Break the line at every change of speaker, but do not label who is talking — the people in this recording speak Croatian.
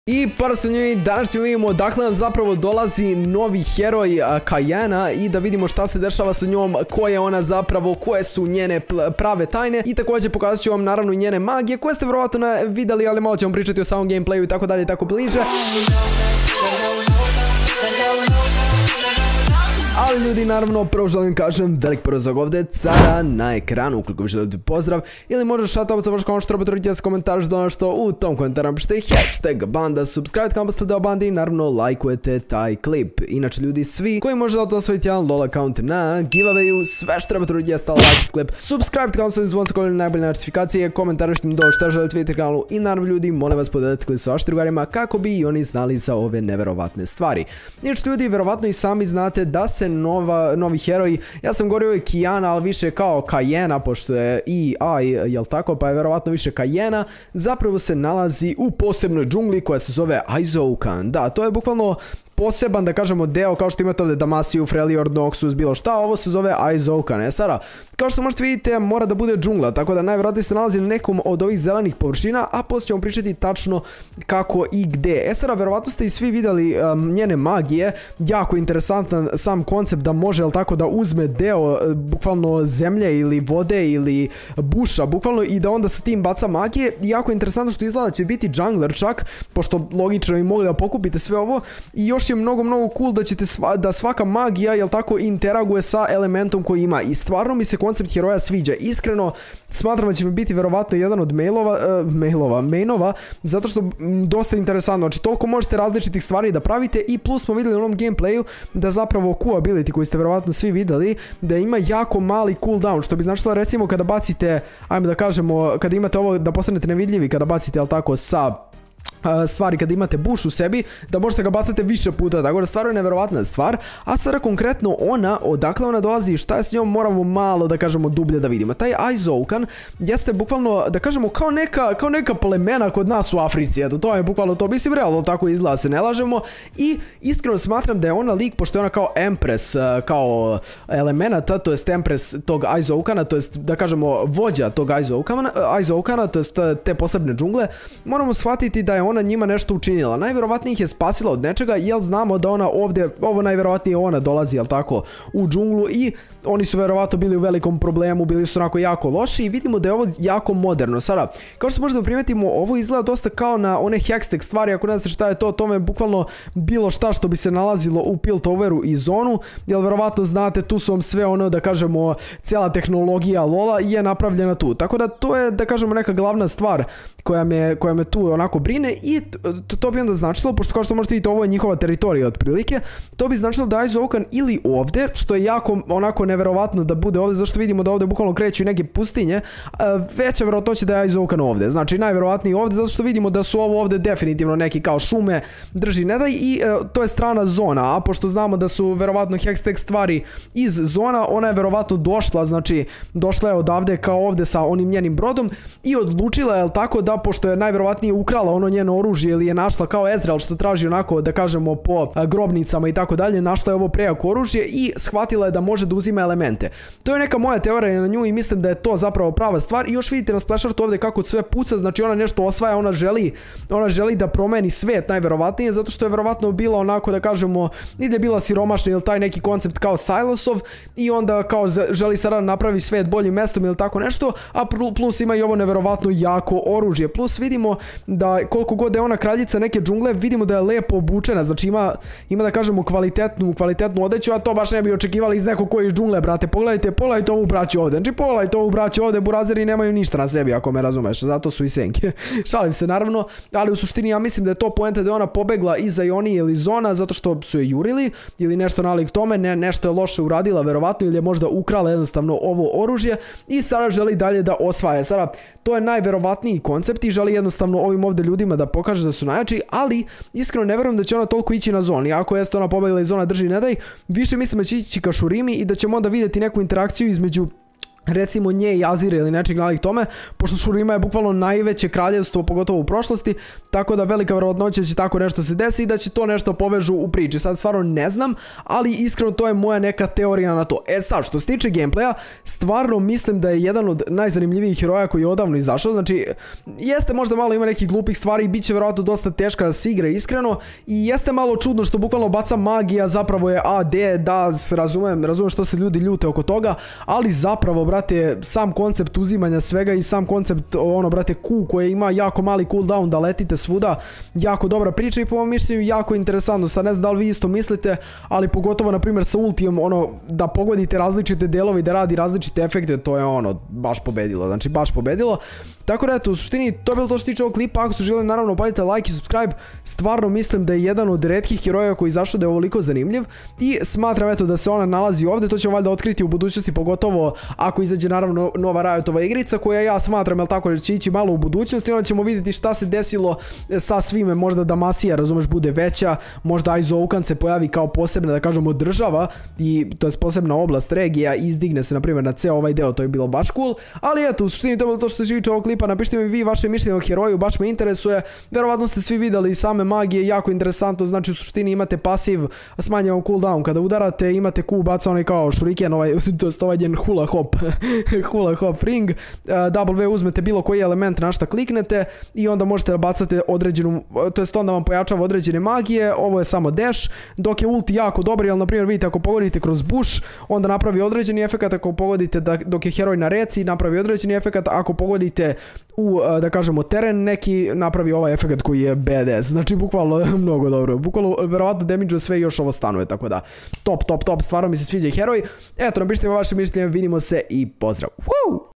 I personally danas ćemo vidimo odakle nam zapravo dolazi novi heroj Kayena i da vidimo šta se dešava sa njom, ko je ona zapravo, koje su njene prave tajne i također pokazat ću vam naravno njene magije koje ste vjerovatno vidjeli, ali malo ćemo pričati o samom gameplayu i tako dalje i tako bliže. Ali ljudi, naravno, prvo želim kažem velik prozog ovdje cara na ekranu, ukoliko vi želite pozdrav ili možda shoutout sa vaš kanal, što treba truditi da se komentariš do ono što u tom komentaru napišite hashtag banda, subscribe kanal pa ste deo bandi i naravno lajkujete taj klip. Inače ljudi, svi koji možete osvojiti jedan LOL account na giveawayu, sve što treba truditi jeste like klip, subscribe kanal sa zvon sa koliko najbolje notifikacije, komentarišite mi do što želite vidjeti kanalu i naravno ljudi, molim vas podeliti klip sa vašim drugarima kako bi i oni znali za ove neverovatne stvari. Inače ljudi, verovatno i sami znate da se novi heroj, ja sam govorio i Kijana, ali više kao Kayena, pošto je AI, jel tako, pa je verovatno više Kayena, zapravo se nalazi u posebnoj džungli koja se zove Eizouken. Da, to je bukvalno poseban, da kažemo, deo, kao što imate ovdje Damaciu, Freljord, Noxus, bilo šta, ovo se zove Eizouken. Sada, kao što možete vidjeti, mora da bude džungla, tako da najvjerojatnije se nalazi na nekom od ovih zelenih površina, a poslije ćemo pričati tačno kako i gde. Sada, verovatno ste i svi vidjeli njene magije, jako interesantan sam koncept da može, jel tako, da uzme deo, bukvalno zemlje ili vode ili buša, bukvalno, i da onda sa tim baca magije. Jako interesantno što izgleda će biti jungler čak, pošto logično i mogli da pokupite sve ovo, i još je mnogo cool da ćete da svaka magija, jel tako, interaguje sa elementom koji ima, i stvarno mi se koncept heroja sviđa. Iskreno smatram da će mi biti verovatno jedan od mainova, zato što dosta interesantno, znači toliko možete različitih stvari da pravite, i plus smo vidjeli u onom gameplayu da zapravo Q ability koji ste verovatno svi vidjeli, da ima jako mali cooldown, što bi značilo recimo kada bacite, ajmo da kažemo, kada imate ovo da postanete nevidljivi, kada bacite, jel tako, sa stvari, kada imate buš u sebi, da možete ga bacati više puta, tako da stvarno je neverovatna stvar. A sada konkretno ona, odakle ona dolazi i šta je s njom, moramo malo, da kažemo, dublje da vidimo. Taj Eizouken jeste bukvalno, da kažemo, kao neka plemena kod nas u Africi, eto, to je bukvalno to, mislim, realno tako izgleda, se ne lažemo, i iskreno smatram da je ona lik, pošto je ona kao Empress, kao elemenata, to jest Empress tog Eizoukena, to jest, da kažemo, vođa tog Eizoukena, to jest te posebne džungle, moramo shvatiti da je ona njima nešto učinila. Najvjerovatnije ih je spasila od nečega, jer znamo da ona ovdje, ovo najvjerovatnije ona dolazi, jel tako, u džunglu, i oni su vjerovatno bili u velikom problemu, bili su onako jako loši, i vidimo da je ovo jako moderno. Sada, kao što možemo primetimo, ovo izgleda dosta kao na one hextech stvari, ako ne znate šta je to, tome je bukvalno bilo šta što bi se nalazilo u Piltoveru i Zonu, jer vjerovatno znate, tu su vam sve ono, da kažemo, cijela tehnologija LoLa je napravljena tu, tako da to je, da kažemo, neka glavna stvar koja me tu onako brine, i to bi onda značilo, pošto kao što možete vidjeti, ovo je njihova teritorija otprilike, to bi značilo da je Eizouken ili ovdje, što je jako onako neverovatno da bude ovdje, zašto vidimo da ovdje bukvalno kreću neke pustinje, veća vjerojatnoća da je Eizouken ovdje, znači najverovatnije ovdje, zato što vidimo da su ovo ovdje definitivno neki kao šume, drži ne daj, i to je strana zona, a pošto znamo da su verovatno hextech stvari iz zona, ona je verovatno došla, znači došla je odavde kao ovdje sa onim njenim brodom i odlučila, jel tako, da pošto je najverovatnije ukrala ono njeno oružje ili je našla kao Ezreal što traži onako, da kažemo, po grobnicama i tako dalje, našla je ovo prejako oružje i shvatila je da može da uzima elemente. To je neka moja teorija na nju i mislim da je to zapravo prava stvar. I još vidite na splashartu ovdje kako sve puca, znači ona nešto osvaja, ona želi da promeni svet najverovatnije, zato što je verovatno bila onako, da kažemo, ili je bila siromašna ili taj neki koncept kao Silosov, i onda kao želi sada napravi svet boljim mestom ili tako nešto, a plus ima i ovo neverovatno jako oružje. Plus vidimo da koliko god je ona kraljica neke džungle, vidimo da je lepo obučena, znači ima da kažemo kvalitetnu odeću, a to baš ne bi očekivali iz nekog koji iz džungle, brate. Pogledajte ovu braću ovdje, znači pogledajte ovu braću ovdje, burazeri nemaju ništa na sebi, ako me razumeš, zato su i senke. Šalim se naravno, ali u suštini ja mislim da je to poenta da je ona pobegla iza Ionije ili Zona, zato što su je jurili, ili nešto nalik tome, nešto je loše uradila verovatno, ili je možda ukrala jednostavno ovo oružje i sada želi dalje da osvaja. Sada, to je najverovatniji koncept i želi jednostavno ovim ovdje ljudima da pokaže da su najjači, ali iskreno ne vjerujem da će ona toliko ići na Zoni. Ako jeste ona pobegla iz Zona, drži ne daj, više mislim da će ići ka Shurimi i da ćemo onda vidjeti neku interakciju između recimo nje i Azire ili nečeg nalik tome, pošto Shurima je bukvalno najveće kraljevstvo, pogotovo u prošlosti, tako da velika vjerovatnoća će tako nešto se desi i da će to nešto povežu u priči. Sad stvarno ne znam, ali iskreno to je moja neka teorija na to. E sad, što se tiče gameplaya, stvarno mislim da je jedan od najzanimljivijih heroja koji je odavno izašao, znači jeste možda malo ima nekih glupih stvari i bit će vjerojatno dosta teška da se igra iskreno i jeste malo čudno što bukvalno baca magija, zapravo je AD, da razumem što se ljudi ljute oko toga, ali zapravo brate, sam koncept uzimanja svega i sam koncept, ono, brate, Q koje ima jako mali cooldown da letite svuda, jako dobra priča i po mom mišljenju jako interesantno. Sad ne znam da li vi isto mislite, ali pogotovo, na primjer, sa ultijom, ono, da pogodite različite delove i da radi različite efekte, to je ono, baš pobedilo, znači baš pobedilo. Tako da eto, u suštini, to je bilo to što se tiče ovog klipa. Ako ste željeli, naravno, palite like i subscribe. Stvarno mislim da je jedan od retkih heroja koji izašao da je ovoliko zanimljiv i smatram eto da se ona nalazi ovdje. To ćemo valjda otkriti u budućnosti, pogotovo ako izađe naravno nova Riotova igrica koja ja smatram, jel tako, da će ići malo u budućnosti i onda ćemo vidjeti šta se desilo sa svime. Možda Damasija, razumeš, bude veća, možda Aizooukan se pojavi kao posebna, da kažemo, država i to je posebna oblast, regija i izdigne se na primjer na ceo ovaj deo, to je bilo baš cool. Ali eto, u suštini to je bilo to što se tiče ovog klipa. Napišite mi vi vaše mišljenje o heroju, baš me interesuje. Vjerovatno ste svi vidjeli same magije, jako interesantno, znači u suštini imate pasiv, smanjava cooldown, kada udarate imate Q, baca onaj kao shuriken, ovaj njen hula hop, hula hop ring, W uzmete bilo koji element na šta kliknete i onda možete da bacate određenu, to jest onda vam pojačava određene magije. Ovo je samo dash, dok je ulti jako dobar, jer na primjer vidite ako pogodite kroz bush, onda napravi određeni efekat, ako pogodite dok je heroj na reci, napravi određeni efekat, ako pogodite u, da kažemo, teren neki, napravi ovaj efekt koji je badass, znači bukvalno mnogo dobro, bukvalno verovatno damage sve i još ovo stanuje, tako da top, stvarno mi se sviđa heroj. Eto, napišite mi vaše mišljenje, vidimo se i pozdrav. Woo!